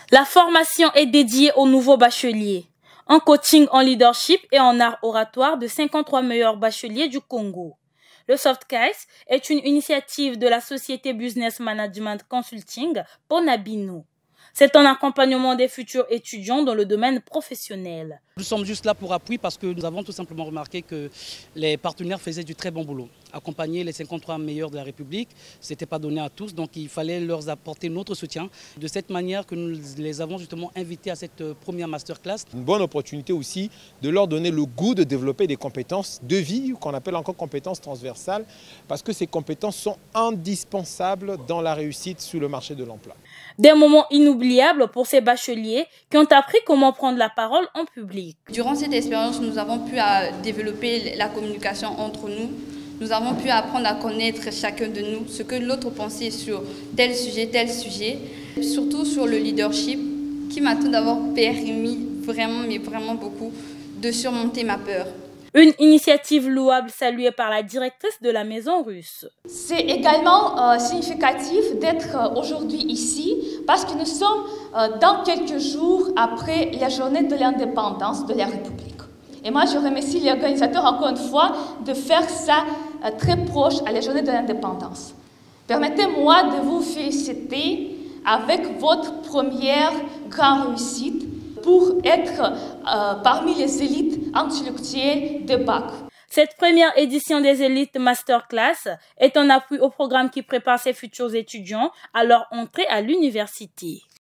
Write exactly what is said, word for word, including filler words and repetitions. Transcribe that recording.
La formation est dédiée aux nouveaux bacheliers. Un coaching en leadership et en art oratoire de cinquante-trois meilleurs bacheliers du Congo. Le Softcase est une initiative de la société Business Management Consulting Ponabino. C'est un accompagnement des futurs étudiants dans le domaine professionnel. Nous sommes juste là pour appui parce que nous avons tout simplement remarqué que les partenaires faisaient du très bon boulot. Accompagner les cinquante-trois meilleurs de la République, ce n'était pas donné à tous, donc il fallait leur apporter notre soutien. De cette manière que nous les avons justement invités à cette première masterclass. Une bonne opportunité aussi de leur donner le goût de développer des compétences de vie, qu'on appelle encore compétences transversales, parce que ces compétences sont indispensables dans la réussite sur le marché de l'emploi. Des moments inoubliables pour ces bacheliers qui ont appris comment prendre la parole en public. Durant cette expérience, nous avons pu développer la communication entre nous. Nous avons pu apprendre à connaître chacun de nous, ce que l'autre pensait sur tel sujet, tel sujet. Surtout sur le leadership, qui m'a tout d'abord permis vraiment, mais vraiment beaucoup, de surmonter ma peur. Une initiative louable saluée par la directrice de la Maison Russe. C'est également euh, significatif d'être euh, aujourd'hui ici parce que nous sommes euh, dans quelques jours après la journée de l'indépendance de la République. Et moi, je remercie les organisateurs encore une fois de faire ça euh, très proche à la journée de l'indépendance. Permettez-moi de vous féliciter avec votre première grande réussite pour être euh, parmi les élites intellectuelles de Bac. Cette première édition des élites masterclass est un appui au programme qui prépare ses futurs étudiants à leur entrée à l'université.